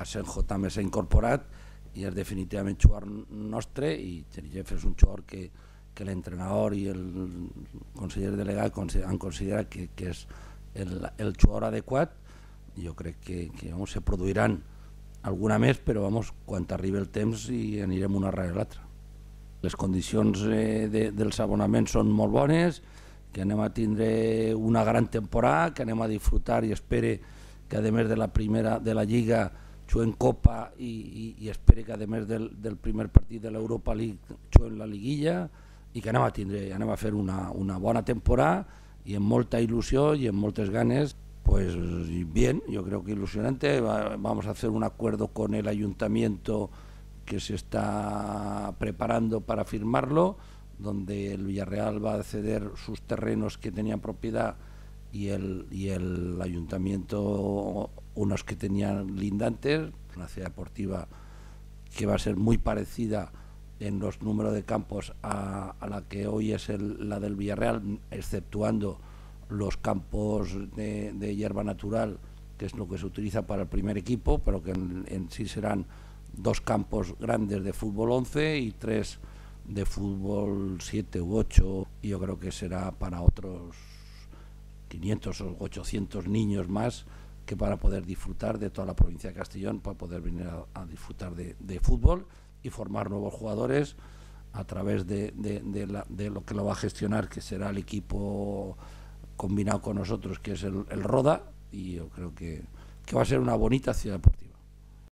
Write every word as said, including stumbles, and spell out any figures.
Asenjo també s'ha incorporat i és definitivament jugador nostre, i Cheryshev és un jugador que, que l'entrenador i el conseller delegat han considerat que, que és el, el jugador adequat. Jo crec que, que vamos, se produiran alguna més, però vamos, quan arribi el temps i anirem una darrere l'altra. Les condicions eh, de, dels abonaments són molt bones, que anem a tindre una gran temporada, que anem a disfrutar i espere que a més de la primera de la Lliga juguem Copa i, i, i espere que a més del, del primer partit de l'Europa League juguem la Liguilla, i que anem a tindre, anem a fer una, una bona temporada i amb molta il·lusió i amb moltes ganes. Pues bien, yo creo que ilusionante. Vamos a hacer un acuerdo con el ayuntamiento que se está preparando para firmarlo, donde el Villarreal va a ceder sus terrenos que tenían propiedad y el, y el ayuntamiento unos que tenían lindantes, una ciudad deportiva que va a ser muy parecida en los números de campos a, a la que hoy es el, la del Villarreal, exceptuando los campos de, de hierba natural, que es lo que se utiliza para el primer equipo, pero que en, en sí serán dos campos grandes de fútbol once y tres de fútbol siete u ocho, y yo creo que será para otros quinientos o ochocientos niños más, que para poder disfrutar de toda la provincia de Castellón, para poder venir a, a disfrutar de, de fútbol y formar nuevos jugadores a través de, de, de, la, de lo que lo va a gestionar, que será el equipo combinado con nosotros, que es el, el Roda, y yo creo que, que va a ser una bonita ciudad deportiva.